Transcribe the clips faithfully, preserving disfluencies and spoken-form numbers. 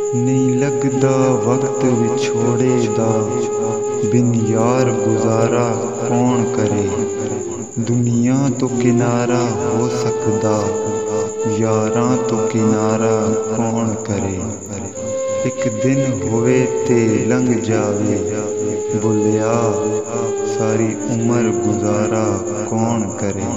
नहीं लगदा वक्त विछोड़े दा, बिन यार गुजारा कौन करे। दुनिया तो किनारा हो सकदा, यारां तो किनारा कौन करे। एक दिन होवे ते लंघ जावे, बुलिया सारी उम्र गुजारा कौन करे।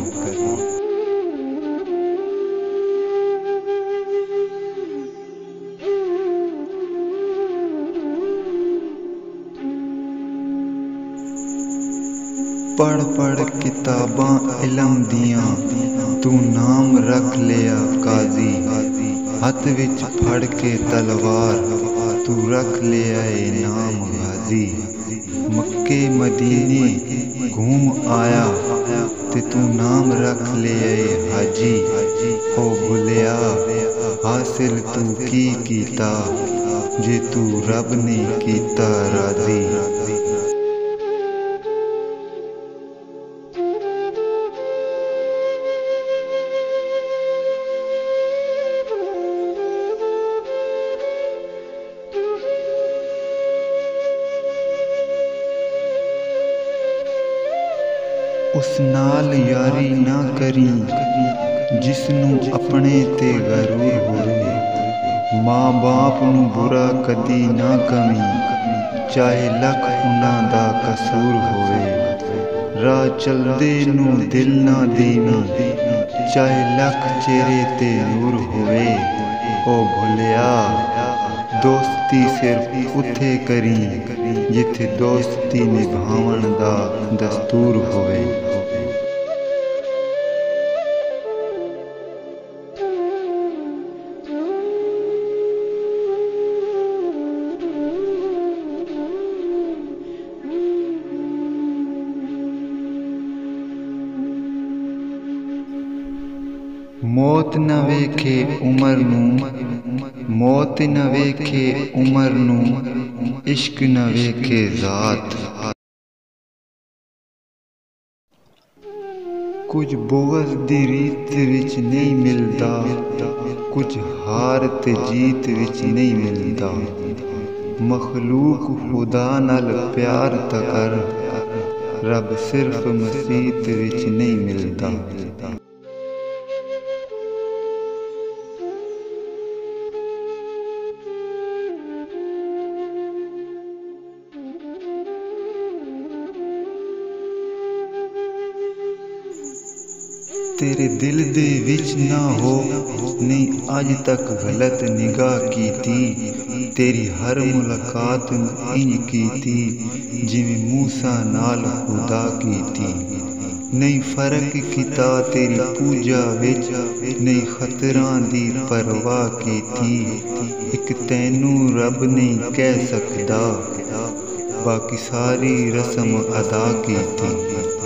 पढ़ पढ़ किताबां इलम दियां, तू नाम रख लिया काजी। हथ विच फड़ के तलवार, तू रख लिया ए नाम गाजी। मक्के मदीने घूम आया, ते तू नाम रख लिया ए हाजी। ओ बुलिया हासिल तू की कीता, जे तू रब ने कीता राजी। उस नाल यारी ना करी, जिसनू अपने ते गरूर होवे। मां बाप नू बुरा कदी ना कमी, चाहे लख उन्हां दा कसूर होवे। राह चलदे नू दिल ना देवी, चाहे लख चेहरे ते नूर होवे। ओ भुलिया दोस्ती सिर्फ उथे करी, जिथे दोस्ती निभावण दा दस्तूर होवे। मौत न वेखे उमर नू, मौत न वेखे उमर नू, इश्क न वेखे ज़ात। कुछ बुग़्ज़ दी रीत विच नहीं मिलदा, कुछ हार ते जीत विच नहीं मिलदा। मखलूक खुदा नाल प्यार ता कर, रब सिर्फ मसीत विच नहीं मिलदा। तेरे दिल दे विच ना हो, नहीं अज तक गलत निगाह कीती। तेरी हर मुलाकात नू इंज कीती, जिवें मूसा नाल खुदा कीती। नहीं फर्क कीता तेरी पूजा विच, नहीं खतरां दी परवाह कीती। इक तैनू रब नहीं कह सकदा, बाकी सारी रस्म अदा कीती।